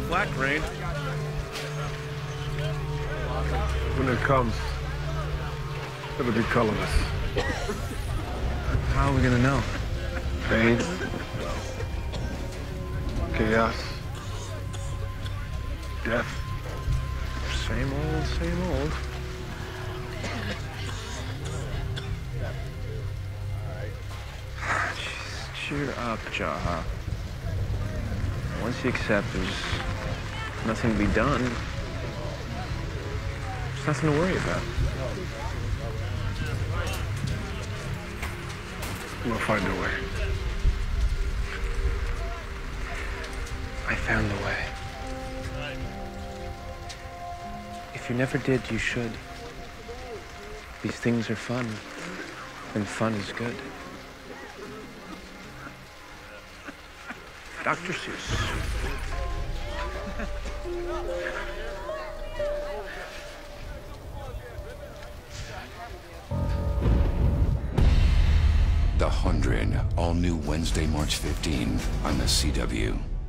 flak grain. When it comes, it'll be colorless. How are we gonna know? Pain. Chaos. Death. Same old, same old. Just cheer up, Jaha. Once you accept, there's nothing to be done. There's nothing to worry about. We'll find a way. I found a way. If you never did, you should. These things are fun, and fun is good. Dr. Seuss. The 100, all new Wednesday, March 15 on the CW.